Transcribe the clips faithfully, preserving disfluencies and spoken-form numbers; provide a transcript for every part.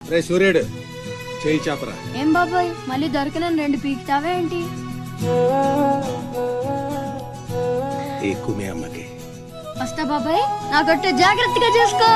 రే సూర్యుడు చేయి చాపరా. ఏం బాబాయ్ మళ్ళీ దొరకనని రెండు పీకుతావా ఏంటి? ఎక్కువే అమ్మకి. వస్తా బాబాయ్, నా గొట్టు జాగ్రత్తగా చూసుకో.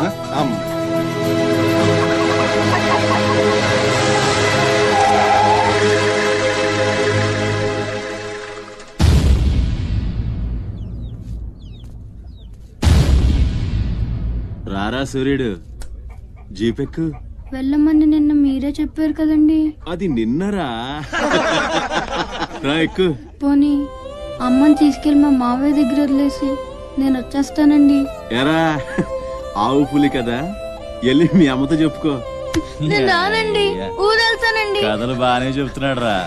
రారా సూర్యుడు, జీపెక్కు. వెళ్ళమని నిన్న మీరే చెప్పారు కదండి. అది నిన్నరా. రా ఎక్కు. పోనీ అమ్మని తీసుకెళ్లి మా మావయ్య దగ్గర వదిలేసి నేను వచ్చేస్తానండి. ఎరా ఆవు పులి కదా, వెళ్ళి మీ అమ్మతో చెప్పుకో. నేను రానండి, ఊరెళ్తానండి. కథలు బానే చెప్తున్నాడు రా.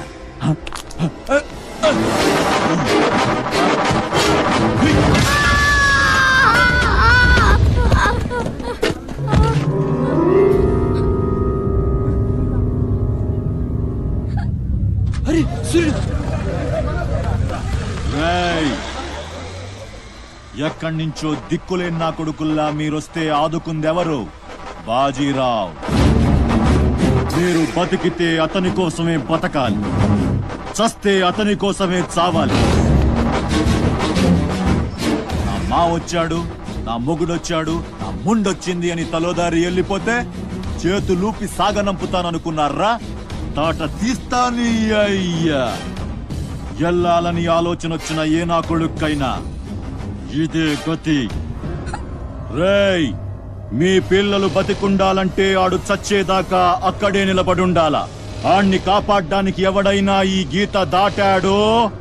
ఎక్కడి నుంచో దిక్కులేని నా కొడుకుల్లా మీరొస్తే ఆదుకుందెవరు? బాజీరావ్. మీరు బతికితే అతని కోసమే బతకాలి, చస్తే అతని కోసమే చావాలి. నా మా వచ్చాడు, నా మొగుడొచ్చాడు, నా ముండొచ్చింది అని తలోదారి వెళ్ళిపోతే చేతులూపి సాగనంపుతాననుకున్నారా? తాట తీస్తాని అయ్యా. ఎల్లాలని ఆలోచన వచ్చిన ఏ నా కొడుక్కైనా ఇదే గతి. రేయ్, మీ పిల్లలు బతికుండాలంటే ఆడు చచ్చేదాకా అక్కడే నిలబడుండాలా. ఆణ్ణి కాపాడ్డానికి ఎవడైనా ఈ గీత దాటాడో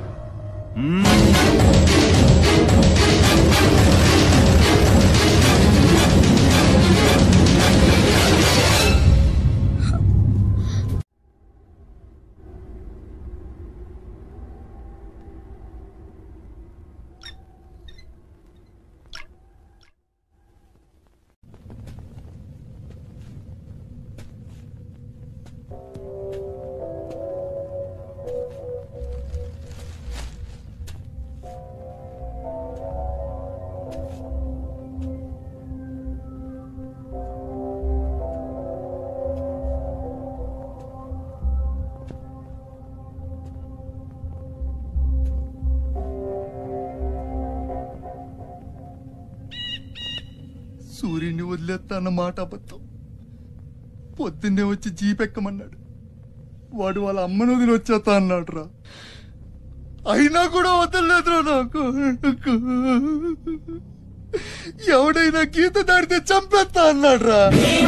సూర్యుని వదిలేస్తా అన్న మాట అబద్ధం. పొద్దున్నే వచ్చి జీపెక్కమన్నాడు. వాడు వాళ్ళ అమ్మను వదిలి వచ్చేస్తా అన్నాడు రా. అయినా కూడా వదలలేదురా నాకు. ఎవడైనా గీత దాడితే చంపేస్తా అన్నాడు రా.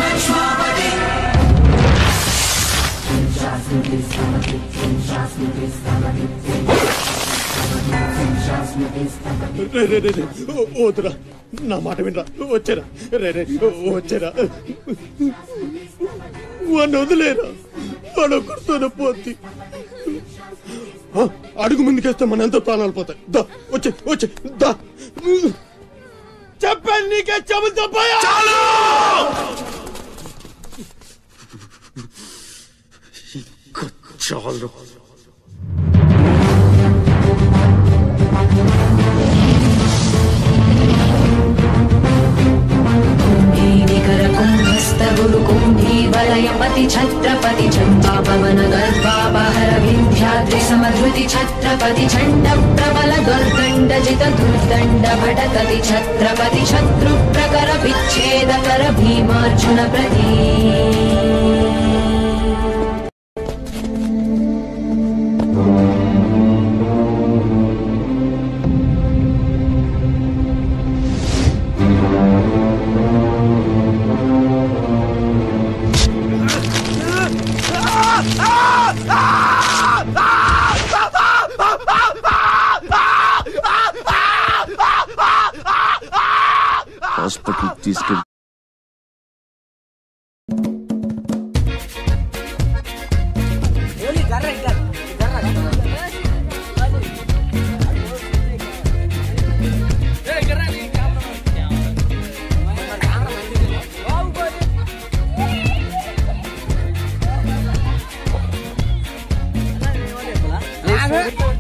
వద్దురా, నా మాట వినరా. వచ్చారా రే రే వచ్చారా. వాడిని వదిలేరా, వాడు ఒక్కడితోనే పోద్ది. అడుగు ముందుకేస్తే మన ఎంతో ప్రాణాలు పోతాయి. దా వచ్చే వచ్చే దా. చెప్పాను నీకే, చెబుతా పోయా. చాలు. वलयपति छत्रपति चंपावन गर्भापहर विंध्याद्रि समधृति छत्रपति चंड प्रबल दुर्दंड जित दुर्दंड भटकति छत्रपति शत्रु प्रकर विच्छेद कर भीमार्जुन प्रति హాస్పిటల్ తీసుకెళ్ళి Hey!